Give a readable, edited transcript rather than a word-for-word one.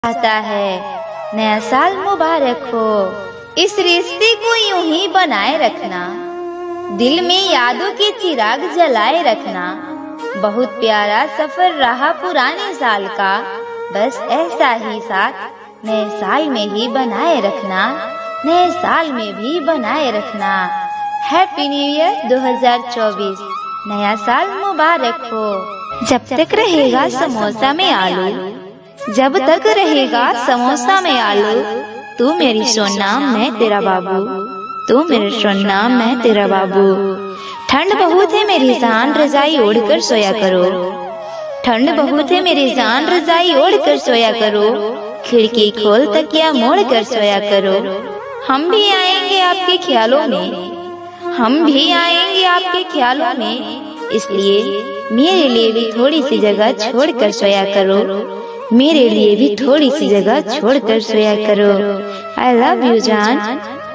चाहता है। नया साल मुबारक हो। इस रिश्ते को यूं ही बनाए रखना, दिल में यादों के चिराग जलाए रखना। बहुत प्यारा सफर रहा पुराने साल का, बस ऐसा ही साथ नए साल में ही बनाए रखना, नए साल में भी बनाए रखना। हैप्पी न्यू ईयर 2024, नया साल मुबारक हो। जब तक रहेगा समोसा में आलू, जब तक रहेगा समोसा में आलू, तू मेरी सोना मैं तेरा बाबू, तू मेरे सोना मैं तेरा बाबू। ठंड बहुत है मेरी जान रजाई ओढ़कर सोया करो, ठंड बहुत है मेरी जान रजाई ओढ़कर सोया करो। खिड़की खोल तकिया मोड़ कर सोया करो। हम भी आएंगे आपके ख्यालों में, हम भी आएंगे आपके ख्यालों में, इसलिए मेरे लिए भी थोड़ी सी जगह छोड़कर सोया करो, मेरे लिए भी थोड़ी सी जगह छोड़कर सोया करो। आई लव यू जान।